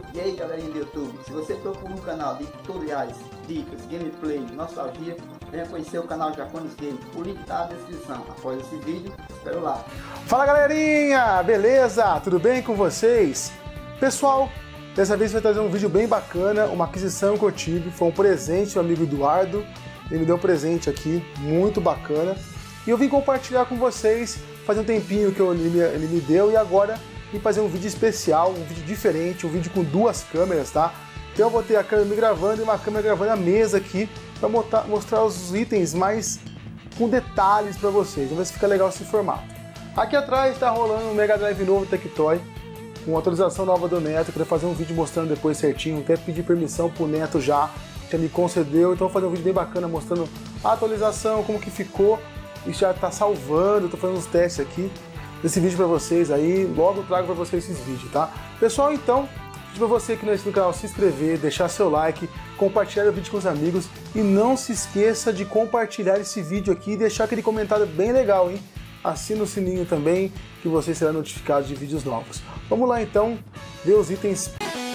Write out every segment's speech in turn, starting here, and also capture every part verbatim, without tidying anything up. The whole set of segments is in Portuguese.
E aí galerinha do YouTube, se você procura um canal de tutoriais, dicas, gameplay, nostalgia, venha conhecer o canal Japones Game, o link tá na descrição. Após esse vídeo, espero lá. Fala galerinha, beleza? Tudo bem com vocês? Pessoal, dessa vez vai trazer um vídeo bem bacana, uma aquisição que eu tive, foi um presente do amigo Eduardo, ele me deu um presente aqui, muito bacana, e eu vim compartilhar com vocês, faz um tempinho que eu, ele, me, ele me deu, e agora vim fazer um vídeo especial, um vídeo diferente, um vídeo com duas câmeras, tá? Então eu vou ter a câmera me gravando e uma câmera gravando a mesa aqui, para mostrar os itens mais com detalhes para vocês, vamos ver se fica legal esse formato. Aqui atrás está rolando um Mega Drive novo Tectoy, com atualização nova do Neto, eu queria fazer um vídeo mostrando depois certinho, até pedir permissão pro Neto já, já me concedeu, então vou fazer um vídeo bem bacana mostrando a atualização, como que ficou, e já tá salvando, tô fazendo uns testes aqui desse vídeo pra vocês aí, logo trago pra vocês esses vídeos, tá? Pessoal, então, pedir pra você que não é inscrito no canal se inscrever, deixar seu like, compartilhar o vídeo com os amigos e não se esqueça de compartilhar esse vídeo aqui e deixar aquele comentário bem legal, hein? Assina o sininho também, que você será notificado de vídeos novos. Vamos lá então, ver os itens.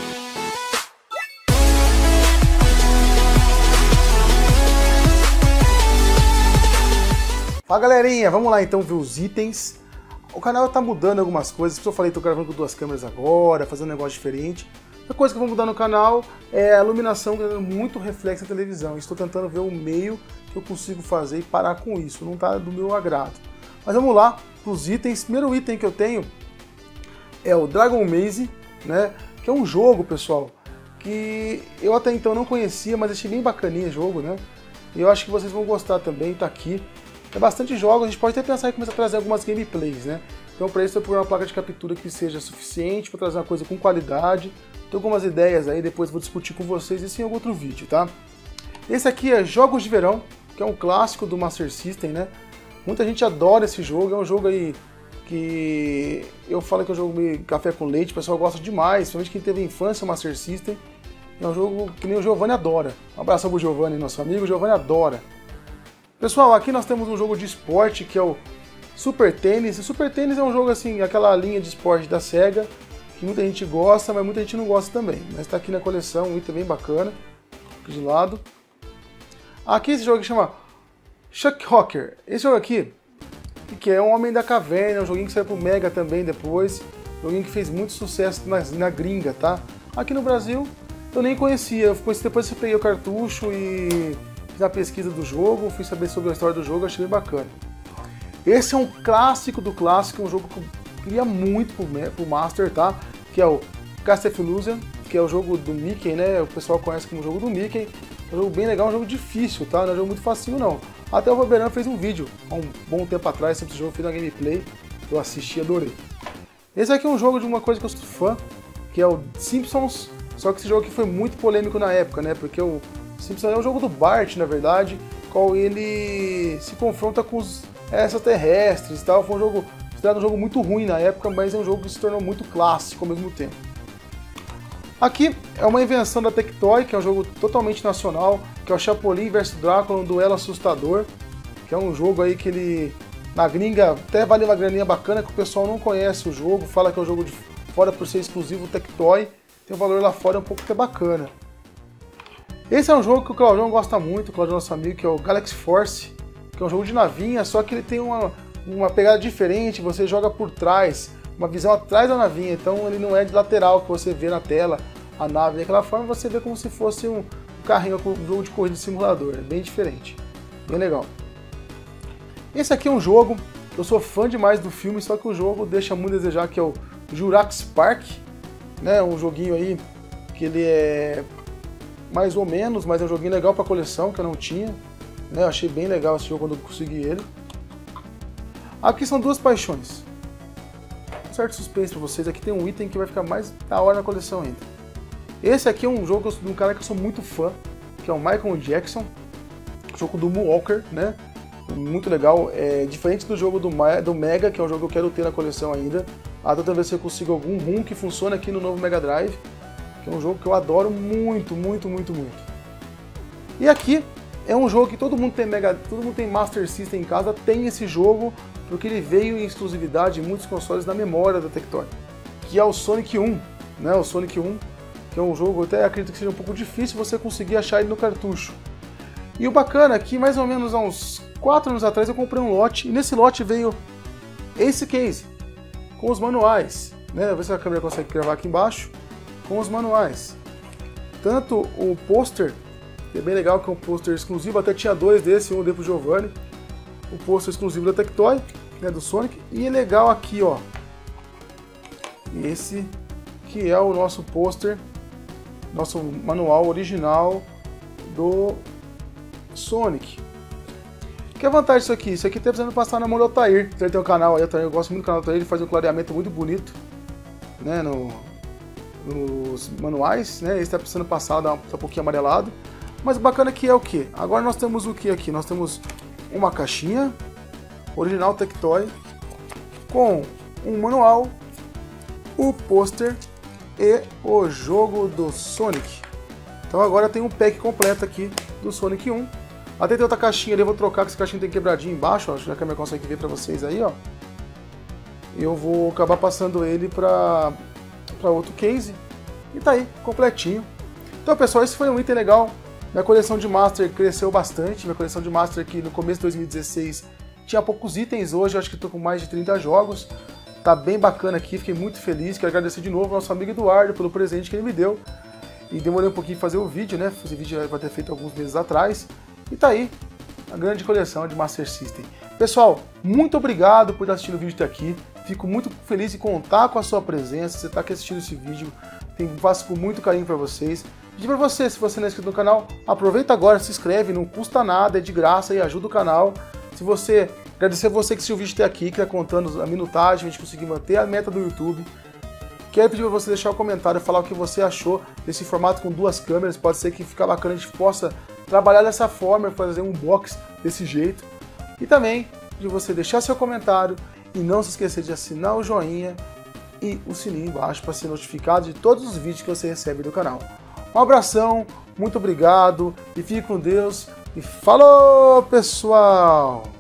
Fala galerinha, vamos lá então ver os itens. O canal tá mudando algumas coisas, por isso eu falei, tô gravando com duas câmeras agora, fazendo um negócio diferente. A coisa que eu vou mudar no canal é a iluminação, que é muito reflexo na televisão. Estou tentando ver o meio que eu consigo fazer e parar com isso, não tá do meu agrado. Mas vamos lá para os itens. O primeiro item que eu tenho é o Dragon Maze, né? Que é um jogo, pessoal, que eu até então não conhecia, mas achei bem bacaninha o jogo, né? E eu acho que vocês vão gostar também, tá aqui. É bastante jogos, a gente pode até pensar em começar a trazer algumas gameplays, né? Então para isso eu procuro uma placa de captura que seja suficiente para trazer uma coisa com qualidade. Tem algumas ideias aí, depois vou discutir com vocês isso em algum outro vídeo, tá? Esse aqui é Jogos de Verão, que é um clássico do Master System, né? Muita gente adora esse jogo, é um jogo aí que eu falo que é um jogo meio café com leite, o pessoal gosta demais, principalmente quem teve infância Master System. É um jogo que nem o Giovanni adora. Um abraço pro Giovanni, nosso amigo, o Giovanni adora. Pessoal, aqui nós temos um jogo de esporte que é o Super Tênis. O Super Tênis é um jogo assim, aquela linha de esporte da Sega, que muita gente gosta, mas muita gente não gosta também. Mas está aqui na coleção, um item bem bacana, aqui de lado. Aqui esse jogo que chama Chuck Rocker. Esse jogo aqui, que é um Homem da Caverna, um joguinho que saiu pro Mega também depois, um joguinho que fez muito sucesso na, na gringa, tá? Aqui no Brasil eu nem conhecia, depois, depois eu peguei o cartucho e fiz a pesquisa do jogo, fui saber sobre a história do jogo, achei bem bacana. Esse é um clássico do clássico, um jogo que eu queria muito pro, pro Master, tá? Que é o Castlevania, que é o jogo do Mickey, né? O pessoal conhece como jogo do Mickey. É um jogo bem legal, um jogo difícil, tá? Não é um jogo muito facinho, não. Até o Roberano fez um vídeo, há um bom tempo atrás, sobre esse jogo, fiz uma gameplay, eu assisti e adorei. Esse aqui é um jogo de uma coisa que eu sou fã, que é o Simpsons, só que esse jogo aqui foi muito polêmico na época, né? Porque o Simpsons é um jogo do Bart, na verdade, qual ele se confronta com os extraterrestres e tal. Foi um jogo, considerado um jogo muito ruim na época, mas é um jogo que se tornou muito clássico ao mesmo tempo. Aqui é uma invenção da Tectoy, que é um jogo totalmente nacional, que é o Chapolin versus Drácula, um duelo assustador, que é um jogo aí que ele, na gringa, até vale uma graninha bacana, que o pessoal não conhece o jogo, fala que é um jogo de fora por ser exclusivo Tectoy, tem um valor lá fora um pouco até bacana. Esse é um jogo que o Claudião gosta muito, o Claudião é nosso amigo, que é o Galaxy Force, que é um jogo de navinha, só que ele tem uma, uma pegada diferente, você joga por trás, uma visão atrás da navinha, então ele não é de lateral que você vê na tela a nave, daquela forma você vê como se fosse um carrinho com um jogo de corrida de simulador, é bem diferente, bem legal. Esse aqui é um jogo, eu sou fã demais do filme, só que o jogo deixa muito a desejar, que é o Jurassic Park, né, um joguinho aí que ele é mais ou menos, mas é um joguinho legal para coleção, que eu não tinha, né, eu achei bem legal esse jogo quando eu consegui ele. Aqui são duas paixões. Um certo suspense para vocês, aqui tem um item que vai ficar mais da hora na coleção ainda. Esse aqui é um jogo de um cara que eu sou muito fã, que é o Michael Jackson, jogo do Moonwalker, né? Muito legal, é diferente do jogo do, do Mega, que é um jogo que eu quero ter na coleção ainda. Até talvez eu consiga algum ROM que funcione aqui no novo Mega Drive, que é um jogo que eu adoro muito, muito, muito, muito. E aqui é um jogo que todo mundo tem Mega, todo mundo tem Master System em casa, tem esse jogo, porque ele veio em exclusividade em muitos consoles na memória da Tectoy, que é o Sonic um, né? O Sonic um, que é um jogo, até acredito que seja um pouco difícil você conseguir achar ele no cartucho. E o bacana é que mais ou menos há uns quatro anos atrás eu comprei um lote, e nesse lote veio esse case, com os manuais, né? Vou ver se a câmera consegue gravar aqui embaixo, com os manuais. Tanto o pôster, que é bem legal, que é um pôster exclusivo, até tinha dois desse, um dei pro Giovanni, o pôster exclusivo da Tectoy, né, do Sonic, e é legal aqui, ó, esse que é o nosso pôster, nosso manual original do Sonic. Que é a vantagem disso aqui? Isso aqui tá precisando passar na mão do Altair. Ele tem um canal aí, eu gosto muito do canal do Altair, ele faz um clareamento muito bonito, né, no, nos manuais, né, esse tá precisando passar, dá um, tá um pouquinho amarelado. Mas o bacana aqui é o que? Agora nós temos o que aqui? Nós temos uma caixinha original Tectoy com um manual, o pôster e o jogo do Sonic. Então agora tem um pack completo aqui do Sonic um. Até tem outra caixinha ali, eu vou trocar, que essa caixinha tem quebradinho embaixo, ó, acho que a câmera consegue ver pra vocês aí, ó. Eu vou acabar passando ele pra, pra outro case. E tá aí, completinho. Então pessoal, esse foi um item legal. Minha coleção de Master cresceu bastante. Minha coleção de Master aqui no começo de dois mil e dezesseis tinha poucos itens, hoje eu acho que estou com mais de trinta jogos. Tá bem bacana aqui, fiquei muito feliz. Quero agradecer de novo ao nosso amigo Eduardo pelo presente que ele me deu. E demorei um pouquinho para fazer o vídeo, né? Esse vídeo vai ter feito alguns meses atrás. E tá aí, a grande coleção de Master System. Pessoal, muito obrigado por estar assistindo o vídeo até aqui. Fico muito feliz em contar com a sua presença. Você está aqui assistindo esse vídeo, tem, faço com muito carinho para vocês. Pedir para você, se você não é inscrito no canal, aproveita agora, se inscreve, não custa nada, é de graça e ajuda o canal. Se você, agradecer a você que assistiu o vídeo até aqui, que está contando a minutagem, a gente conseguir manter a meta do YouTube. Quero pedir para você deixar um comentário, falar o que você achou desse formato com duas câmeras. Pode ser que fique bacana, a gente possa trabalhar dessa forma, fazer um unboxing desse jeito. E também de você deixar seu comentário e não se esquecer de assinar o joinha e o sininho embaixo para ser notificado de todos os vídeos que você recebe do canal. Um abração, muito obrigado e fique com Deus e falou, pessoal!